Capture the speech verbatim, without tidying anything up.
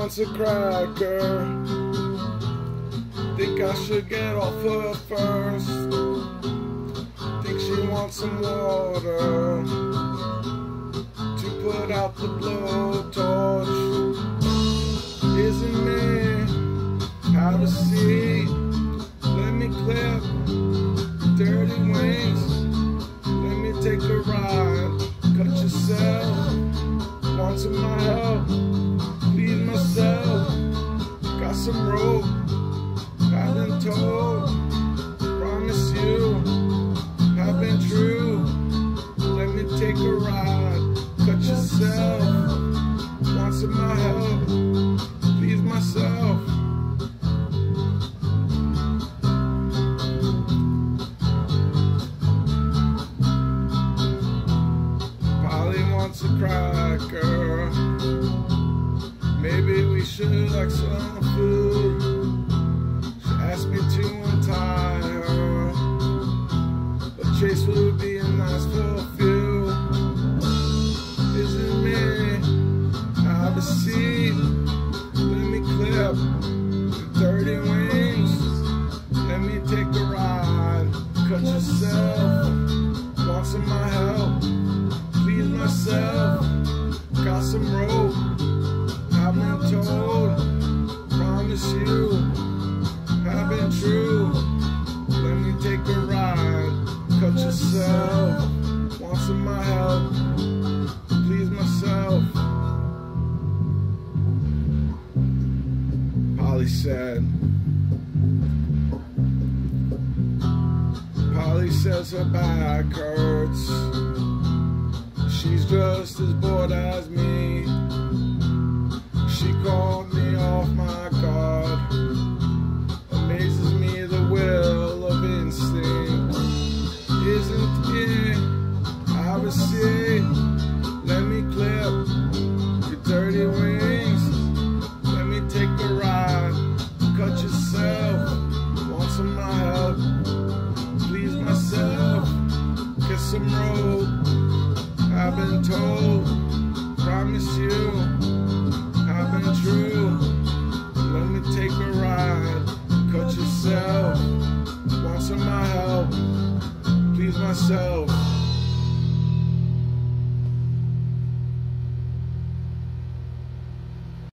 wants a cracker. Think I should get off her first. Think she wants some water to put out the blowtorch. Isn't me? Have a seat. Let me clip dirty wings. Let me take a ride. Cut yourself. Want some of my help? Please myself. Got some rope. I've been told. Promise you. I've been true. Let me take a ride. Cut yourself. Want some of my help? Please myself. Polly wants a cracker. Maybe we should like some food. She asked me to untie her, but Chase would be nice for a few. Isn't me? Have a seat. Let me clip the dirty wings. Let me take a ride. Cut yourself. Want some of my help? Please myself. Got some rope. I've been told. Promise you. I've been true. Let me take a ride. Cut yourself. Want some of my help? Please myself. Polly said. Polly says her back hurts. She's just as bored as me. She called me off my guard. Amazes me the will of instinct. Isn't it? Have a seat. Let me clip your dirty wings. Let me take a ride. Cut yourself. Want some of my help? Please myself. Get some rope. I've been told. Promise you.